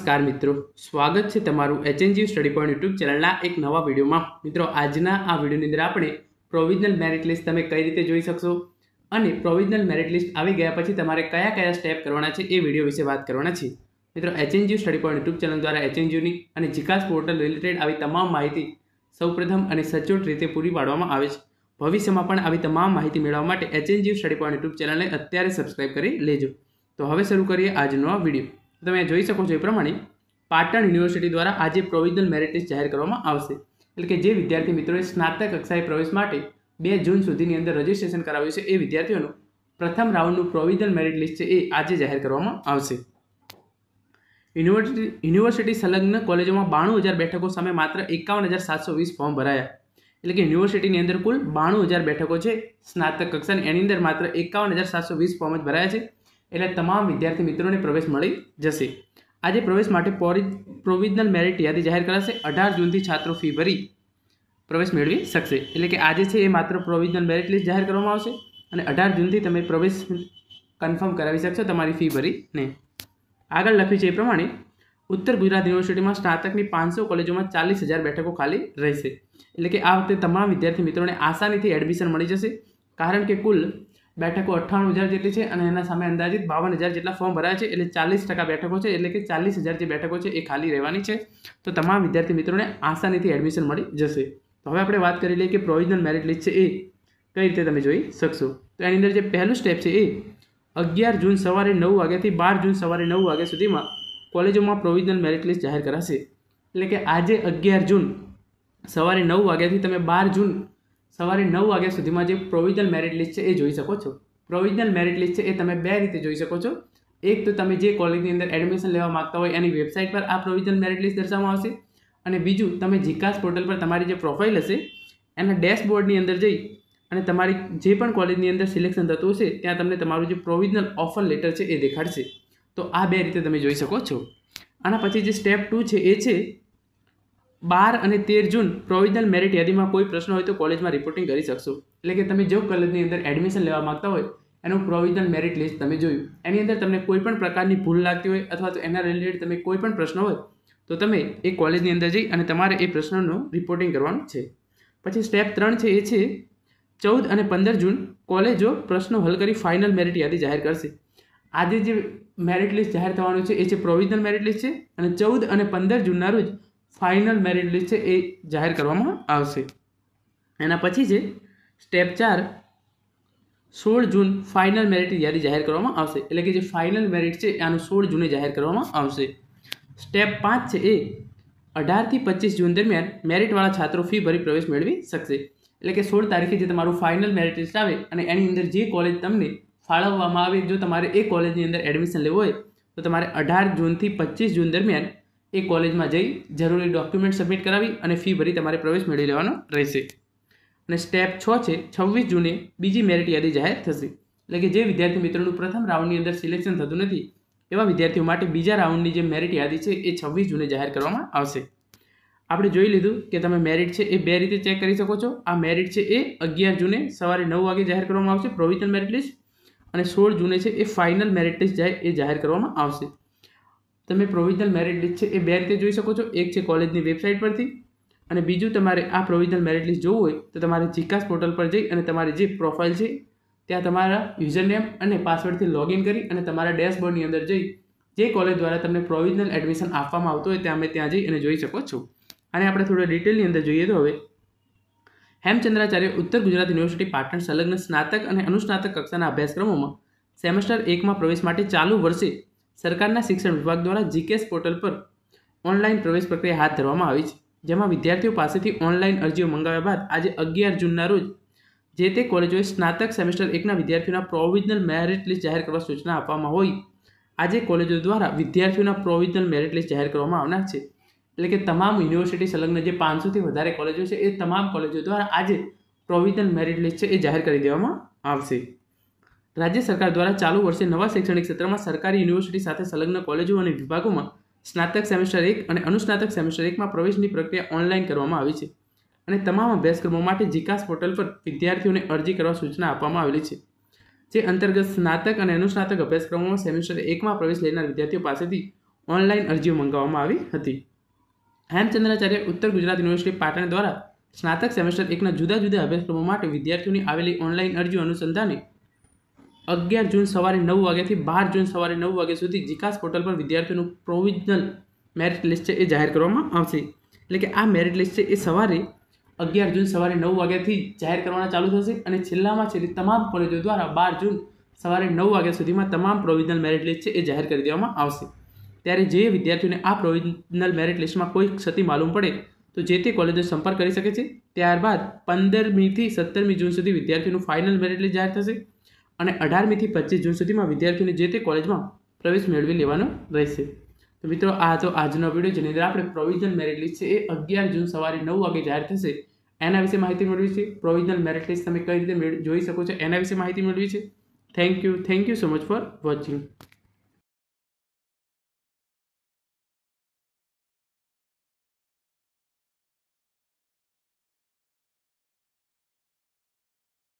नमस्कार मित्रों, स्वागत है तमारू एचएनजी स्टडी पॉइंट यूट्यूब चैनलना एक नवा विडियो में। मित्रों, आजना आ विडियोनी अंदर आपणे प्रोविजनल मेरिट लिस्ट तमे कई रीते जोई शकशो अने प्रोविजनल मेरिट लिस्ट आवी गया पछी तमारे कया कया स्टेप करवाना छे ए विडियो विषे बात करवाना छे। मित्रों, HNG study point YouTube channel द्वारा एचएनजीनी अने जीकास पोर्टल रिलेटेड आवी तमाम माहिती सौप्रथम अने सचोट रीते पूरी पाडवामां आवे छे। भविष्यमां पण आवी तमाम माहिती मेळववा माटे एचएनजी स्टडी पॉइंट यूट्यूब चैनलने अत्यारे सब्सक्राइब करी लेजो। तो हवे शरू करीए आजनो आ विडियो। તમે જોઈ શકો છો એ પ્રમાણે પાટણ યુનિવર્સિટી દ્વારા આજે પ્રોવિઝનલ મેરિટ લિસ્ટ જાહેર કરવામાં આવશે। એટલે કે જે વિદ્યાર્થી મિત્રોએ સ્નાતક કક્ષાએ પ્રવેશ માટે 2 જૂન સુધીની અંદર રજિસ્ટ્રેશન કરાવ્યું છે એ વિદ્યાર્થીઓનું પ્રથમ રાઉન્ડનું પ્રોવિઝનલ મેરિટ લિસ્ટ છે એ આજે જાહેર કરવામાં આવશે। યુનિવર્સિટી સંલગ્ન કોલેજોમાં 92000 બેઠકો સામે માત્ર 51720 ફોર્મ ભરાયા। એટલે કે યુનિવર્સિટીની અંદર કુલ 92000 બેઠકો છે સ્નાતક કક્ષાની, એની અંદર માત્ર 51720 ફોર્મ જ ભરાયા છે। એટલે તમામ વિદ્યાર્થી મિત્રોને પ્રવેશ મળી જશે। આજે પ્રવેશ માટે પ્રોવિઝનલ મેરિટ યાદી જાહેર કરાશે। 18 જૂનથી છાત્રો ફી ભરી પ્રવેશ મેળવી શકશે। એટલે કે આજે છે એ માત્ર પ્રોવિઝનલ મેરિટ લિસ્ટ જાહેર કરવામાં આવશે અને 18 જૂનથી તમે પ્રવેશ કન્ફર્મ કરાવી શકશો તમારી ફી ભરીને। આગળ લખ્યું છે એ પ્રમાણે ઉત્તર ગુજરાત યુનિવર્સિટીમાં સ્નાતકની 500 કોલેજોમાં 40000 બેઠકો ખાલી રહેશે। એટલે કે આ વખતે તમામ વિદ્યાર્થી મિત્રોને આસાનીથી એડમિશન મળી જશે, કારણ કે કુલ બેઠકો 98000 જેટલી છે અને એના સામે અંદાજિત 52000 જેટલા ફોર્મ ભરાયા છે। એટલે 40% બેઠકો છે, એટલે કે 40000 જે બેઠકો છે એ ખાલી રહેવાની છે। તો તમામ વિદ્યાર્થી મિત્રોને આસાનીથી એડમિશન મળી જશે। તો હવે આપણે વાત કરી લઈએ કે પ્રોવિઝનલ મેરિટ લિસ્ટ છે એ કઈ રીતે તમે જોઈ શકશો। તો એની અંદર જે પહેલું સ્ટેપ છે એ 11 જૂન સવારે 9 વાગ્યાથી 12 જૂન સવારે 9 વાગ્યા સુધીમાં કોલેજોમાં પ્રોવિઝનલ મેરિટ લિસ્ટ જાહેર કરાશે। એટલે કે આજે 11 જૂન સવારે 9 વાગ્યાથી તમે 12 જૂન સવારે 9 વાગ્યા સુધીમાં જે પ્રોવિઝનલ મેરિટ લિસ્ટ છે એ જોઈ શકો છો। પ્રોવિઝનલ મેરિટ લિસ્ટ છે એ તમે બે રીતે જોઈ શકો છો। એક તો તમે જે કોલેજની અંદર એડમિશન લેવા માંગતા હોય એની વેબસાઇટ પર આ પ્રોવિઝનલ મેરિટ લિસ્ટ દર્શાવવામાં આવશે, અને બીજું તમે જીકાસ પોર્ટલ પર તમારી જે પ્રોફાઇલ હશે એના ડેશબોર્ડની અંદર જઈ અને તમારી જે પણ કોલેજની અંદર સિલેક્શન થતું હશે ત્યાં તમને તમારું જે પ્રોવિઝનલ ઓફર લેટર છે એ દેખાડશે। તો આ બે રીતે તમે જોઈ શકો છો। આના પછી જે સ્ટેપ 2 છે એ છે 12 અને 13 જૂન પ્રોવિઝનલ મેરિટ યાદીમાં કોઈ પ્રશ્ન હોય તો કોલેજમાં રિપોર્ટિંગ કરી શકશો। એટલે કે તમે જો કોલેજની અંદર એડમિશન લેવા માંગતા હોય એનું પ્રોવિઝનલ મેરિટ લિસ્ટ તમે જોયું, એની અંદર તમને કોઈ પણ પ્રકારની ભૂલ લાગતી હોય અથવા તો એના રિલેટેડ તમે કોઈ પણ પ્રશ્ન હોય તો તમે એ કોલેજની અંદર જઈ અને તમારે એ પ્રશ્નનું રિપોર્ટિંગ કરવાનું છે। પછી સ્ટેપ 3 છે એ છે 14 અને 15 જૂન કોલેજો પ્રશ્નો હલ કરી ફાઇનલ મેરિટ યાદી જાહેર કરશે। આજે જે મેરિટ લિસ્ટ જાહેર થવાનું છે એ છે પ્રોવિઝનલ મેરિટ લિસ્ટ છે, અને 14 અને 15 જૂનના રોજ ફાઇનલ મેરિટ લિસ્ટ છે એ જાહેર કરવામાં આવશે। એના પછી છે સ્ટેપ 4 16 જૂન ફાઇનલ મેરિટ યાદી જાહેર કરવામાં આવશે। એટલે કે જે ફાઇનલ મેરિટ છે આનું 16 જૂને જાહેર કરવામાં આવશે। સ્ટેપ 5 છે એ 18 થી 25 જૂન દરમિયાન મેરિટવાળા છાત્રો ફી ભરી પ્રવેશ મેળવી શકશે। એટલે કે 16 તારીખે જે તમારું ફાઇનલ મેરિટ લિસ્ટ આવે અને એની અંદર જે કોલેજ તમને ફાળવવામાં આવે, જો તમારે એ કોલેજની અંદર એડમિશન લેવું હોય તો તમારે 18 જૂનથી 25 જૂન દરમિયાન એ કોલેજમાં જઈ જરૂરી ડોક્યુમેન્ટ સબમિટ કરાવી અને ફી ભરી તમારે પ્રવેશ મેળવી લેવાનો રહેશે। અને સ્ટેપ 6 છે 26 જૂને બીજી મેરિટ યાદી જાહેર થશે। એટલે કે જે વિદ્યાર્થી મિત્રોનું પ્રથમ રાઉન્ડની અંદર સિલેક્શન થતું નથી એવા વિદ્યાર્થીઓ માટે બીજા રાઉન્ડની જે મેરિટ યાદી છે એ 26 જૂને જાહેર કરવામાં આવશે। આપણે જોઈ લીધું કે તમે મેરિટ છે એ બે રીતે ચેક કરી શકો છો। આ મેરિટ છે એ 11 જૂને સવારે 9 વાગે જાહેર કરવામાં આવશે પ્રોવિઝનલ મેરિટ લિસ્ટ, અને 16 જૂને છે એ ફાઇનલ મેરિટ લિસ્ટ એ જાહેર કરવામાં આવશે। તમે પ્રોવિઝનલ મેરિટ લિસ્ટ છે એ બે રીતે જોઈ શકો છો। એક છે કોલેજની વેબસાઇટ પરથી, અને બીજું તમારે આ પ્રોવિઝનલ મેરિટ લિસ્ટ જોવું હોય તો તમારે જીકાસ પોર્ટલ પર જઈ અને તમારી જે પ્રોફાઇલ છે ત્યાં તમારા યુઝરનેમ અને પાસવર્ડથી લોગિન કરી અને તમારા ડેશબોર્ડની અંદર જઈ જે કોલેજ દ્વારા તમને પ્રોવિઝનલ એડમિશન આપવામાં આવતું હોય ત્યાં જઈ અને જોઈ શકો છો। અને આપણે થોડો ડિટેલની અંદર જોઈએ તો હવે હેમચંદ્રાચાર્ય ઉત્તર ગુજરાત યુનિવર્સિટી પાટણ સંલગ્ન સ્નાતક અને અનુસ્નાતક કક્ષાના અભ્યાસક્રમોમાં સેમેસ્ટર 1માં પ્રવેશ માટે ચાલુ વર્ષે સરકારના શિક્ષણ વિભાગ દ્વારા જીકેએસ પોર્ટલ પર ઓનલાઈન પ્રવેશ પ્રક્રિયા હાથ ધરવામાં આવી છે, જેમાં વિદ્યાર્થીઓ પાસેથી ઓનલાઈન અરજીઓ મંગાવ્યા બાદ આજે 11 જૂનના રોજ જે તે કોલેજોએ સ્નાતક સેમેસ્ટર 1ના વિદ્યાર્થીઓના પ્રોવિઝનલ મેરિટ લિસ્ટ જાહેર કરવા સૂચના આપવામાં હોય આજે કોલેજો દ્વારા વિદ્યાર્થીઓના પ્રોવિઝનલ મેરિટ લિસ્ટ જાહેર કરવામાં આવનાર છે। એટલે કે તમામ યુનિવર્સિટી સંલગ્ન જે 500થી વધારે કોલેજો છે એ તમામ કોલેજો દ્વારા આજે પ્રોવિઝનલ મેરિટ લિસ્ટ છે એ જાહેર કરી દેવામાં આવશે। રાજ્ય સરકાર દ્વારા ચાલુ વર્ષે નવા શૈક્ષણિક સત્રમાં સરકારી યુનિવર્સિટી સાથે સંલગ્ન કોલેજો અને વિભાગોમાં સ્નાતક સેમેસ્ટર 1 અને અનુસ્નાતક સેમેસ્ટર 1માં પ્રવેશની પ્રક્રિયા ઓનલાઈન કરવામાં આવી છે, અને તમામ અભ્યાસક્રમો માટે જીકાસ પોર્ટલ પર વિદ્યાર્થીઓને અરજી કરવા સૂચના આપવામાં આવેલી છે। જે અંતર્ગત સ્નાતક અને અનુસ્નાતક અભ્યાસક્રમોમાં સેમેસ્ટર 1માં પ્રવેશ લેનાર વિદ્યાર્થીઓ પાસેથી ઓનલાઈન અરજીઓ મંગાવવામાં આવી હતી. હેમચંદ્રાચાર્ય ઉત્તર ગુજરાત યુનિવર્સિટી પાટણ દ્વારા સ્નાતક સેમેસ્ટર 1ના જુદા જુદા અભ્યાસક્રમો માટે વિદ્યાર્થીઓની આવેલી ઓનલાઈન અરજીઓ અનુસંધાને 11 જૂન સવારે 9 વાગ્યાથી 12 જૂન સવારે 9 વાગ્યા સુધી જીકાસ પોર્ટલ પર વિદ્યાર્થીઓનું પ્રોવિઝનલ મેરિટ લિસ્ટ છે એ જાહેર કરવામાં આવશે. એટલે કે આ મેરિટ લિસ્ટ છે એ સવારે 11 જૂન સવારે 9 વાગ્યાથી જાહેર કરવાના ચાલુ થશે અને છેલ્લામાં છેલ્લી તમામ કોલેજો દ્વારા 12 જૂન સવારે 9 વાગ્યા સુધીમાં તમામ પ્રોવિઝનલ મેરિટ લિસ્ટ છે એ જાહેર કરી દેવામાં આવશે. ત્યારે જે વિદ્યાર્થીઓને આ પ્રોવિઝનલ મેરિટ લિસ્ટમાં કોઈ ક્ષતિ માલુમ પડે તો જે તે કોલેજો સંપર્ક કરી શકે છે. ત્યારબાદ 15મી થી 17મી જૂન સુધી વિદ્યાર્થીઓનું ફાઇનલ મેરિટ લિસ્ટ જાહેર થશે અને 18મી થી 25 જૂન સુધીમાં વિદ્યાર્થીઓને જે તે કોલેજમાં પ્રવેશ મેળવી લેવાનો રહેશે. તો મિત્રો આ હતો આજનો વિડીયો જેની અંદર આપણે પ્રોવિઝનલ મેરિટ લિસ્ટ છે એ 11 જૂન સવારે 9 વાગે જાહેર થશે એના વિશે માહિતી મેળવી છે. પ્રોવિઝનલ મેરિટ લિસ્ટ તમે કઈ રીતે જોઈ શકો છો એના વિશે માહિતી મેળવી છે. Thank you so much for watching.